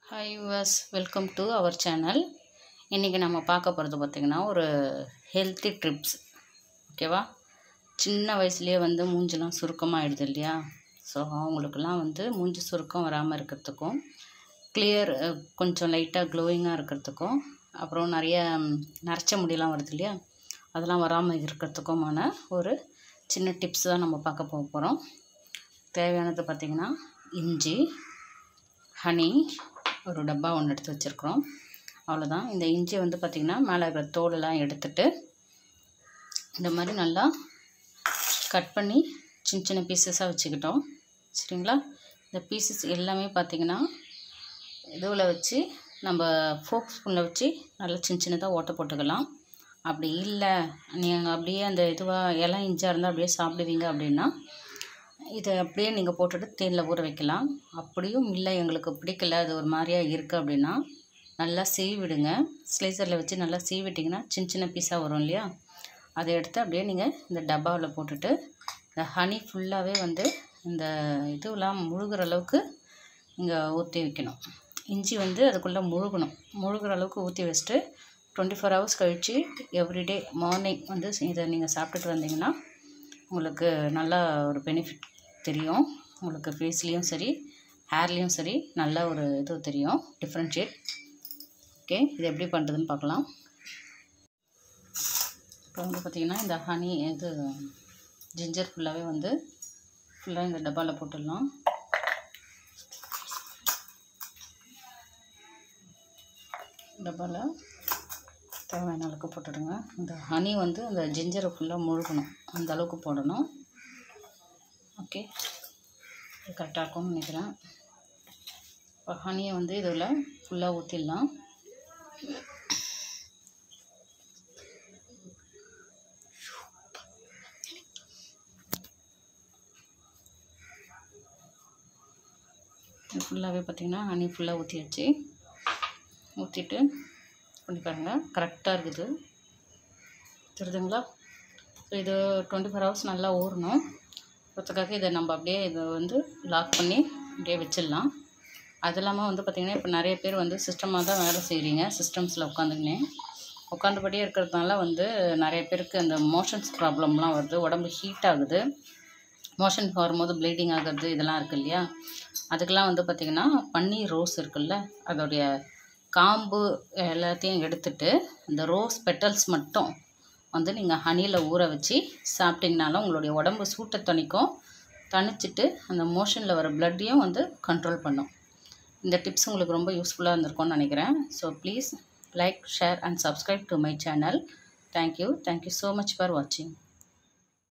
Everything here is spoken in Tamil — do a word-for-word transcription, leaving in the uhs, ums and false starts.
Hi viewers, welcome to our channel. இன்றைக்கி நம்ம பார்க்க போகிறது பார்த்திங்கன்னா ஒரு ஹெல்த்தி ட்ரிப்ஸ். ஓகேவா? சின்ன வயசுலேயே வந்து மூஞ்செலாம் சுருக்கமாக ஆகிடுது இல்லையா? ஸோ அவங்களுக்கெல்லாம் வந்து மூஞ்சி சுருக்கம் வராமல் இருக்கிறதுக்கும், கிளியர் கொஞ்சம் லைட்டாக க்ளோயிங்காக இருக்கிறதுக்கும், அப்புறம் நிறைய நரைச்ச முடியெல்லாம் வருது இல்லையா, அதெல்லாம் வராமல் இருக்கிறதுக்குமான ஒரு சின்ன டிப்ஸ் தான் நம்ம பார்க்க போக போகிறோம். தேவையானது பார்த்திங்கன்னா இஞ்சி, ஹனி, ஒரு டப்பா ஒன்று எடுத்து வச்சுருக்குறோம். அவ்வளோதான். இந்த இஞ்சி வந்து பார்த்திங்கன்னா மேலே இருக்கிற தோலெல்லாம் எடுத்துட்டு இந்த மாதிரி நல்லா கட் பண்ணி சின்ன சின்ன பீசஸாக வச்சுக்கிட்டோம். சரிங்களா? இந்த பீசஸ் எல்லாமே பார்த்திங்கன்னா இதுவில் வச்சு நம்ம ஃபோக் ஸ்பூனில் வச்சு நல்லா சின்ன சின்னதாக ஓட்ட போட்டுக்கலாம். அப்படி இல்லை நீங்கள் அப்படியே அந்த இதுவாக இலை இஞ்சியாக இருந்தால் அப்படியே சாப்பிடுவீங்க அப்படின்னா இதை அப்படியே நீங்கள் போட்டுட்டு தேனில் ஊற வைக்கலாம். அப்படியும் இல்லை எங்களுக்கு பிடிக்கல, அது ஒரு மாதிரியாக இருக்குது அப்படின்னா நல்லா சீவிடுங்க. ஸ்லைசரில் வச்சு நல்லா சீவிட்டிங்கன்னா சின்ன சின்ன பீஸாக வரும் இல்லையா, அதை எடுத்து அப்படியே நீங்கள் இந்த டப்பாவில் போட்டுட்டு இந்த ஹனி ஃபுல்லாகவே வந்து இந்த இதுவெலாம் முழுகிற அளவுக்கு இங்கே ஊற்றி வைக்கணும். இஞ்சி வந்து அதுக்குள்ளே முழுகணும். முழுகிற அளவுக்கு ஊற்றி வச்சுட்டு டுவெண்ட்டி ஃபோர் ஹவர்ஸ் கழித்து எவ்ரிடே மார்னிங் வந்து இதை நீங்கள் சாப்பிட்டுட்டு வந்தீங்கன்னா உங்களுக்கு நல்லா ஒரு பெனிஃபிட் தெரியும். உங்களுக்கு ஃபேஸ்லேயும் சரி ஹேர்லேயும் சரி நல்ல ஒரு இது தெரியும், டிஃப்ரென்ஷியேட். ஓகே, இது எப்படி பண்ணுறதுன்னு பார்க்கலாம். இப்போ வந்து பார்த்திங்கன்னா இந்த ஹனி இது ஜிஞ்சர் ஃபுல்லாகவே வந்து ஃபுல்லாக இந்த டப்பாவில் போட்டுடலாம். டப்பாவில் தேவையான அளவுக்கு போட்டுடுங்க. இந்த ஹனி வந்து அந்த ஜிஞ்சரை ஃபுல்லாக முழுகணும், அந்த அளவுக்கு போடணும். ஓகே, இது கரெக்டாக இருக்கும்னு நினைக்கிறேன். இப்போ ஹனியை வந்து இதில் ஃபுல்லாக ஊற்றிடலாம். இது ஃபுல்லாகவே பார்த்திங்கன்னா ஹனி ஃபுல்லாக ஊற்றி வச்சு ஊற்றிட்டு பண்ணி பாருங்கள், கரெக்டாக இருக்குது. தெரியுதுங்களா? ஸோ இது டுவெண்ட்டி ஃபோர் ஹவர்ஸ் நல்லா ஊறணும். அதுக்காக இதை நம்ம அப்படியே இதை வந்து லாக் பண்ணி அப்படியே வச்சிடலாம். அது இல்லாமல் வந்து பார்த்திங்கன்னா இப்போ நிறைய பேர் வந்து சிஸ்டமாக தான் வேலை செய்கிறீங்க. சிஸ்டம்ஸில் உட்காந்துக்கினே உட்காந்தபடியே இருக்கிறதுனால வந்து நிறைய பேருக்கு அந்த மோஷன்ஸ் ப்ராப்ளம்லாம் வருது, உடம்பு ஹீட் ஆகுது, மோஷன் வரும்போது ப்ளீடிங் ஆகிறது இதெல்லாம் இருக்குது இல்லையா. அதுக்கெல்லாம் வந்து பார்த்திங்கன்னா பன்னீர் ரோஸ் இருக்குல்ல, அதோடைய காம்பு எல்லாத்தையும் எடுத்துட்டு இந்த ரோஸ் பெட்டல்ஸ் மட்டும் வந்து நீங்கள் ஹனியில் ஊற வச்சு சாப்பிட்டிங்கனாலும் உங்களுடைய உடம்பு சூட்டை தணிக்கும். தணிச்சிட்டு அந்த மோஷனில் வர ப்ளட்டையும் வந்து கண்ட்ரோல் பண்ணும். இந்த டிப்ஸ் உங்களுக்கு ரொம்ப யூஸ்ஃபுல்லாக இருந்திருக்கும்னு நினைக்கிறேன். So please like, share and subscribe to my channel. Thank you thank you so much for வாட்சிங்.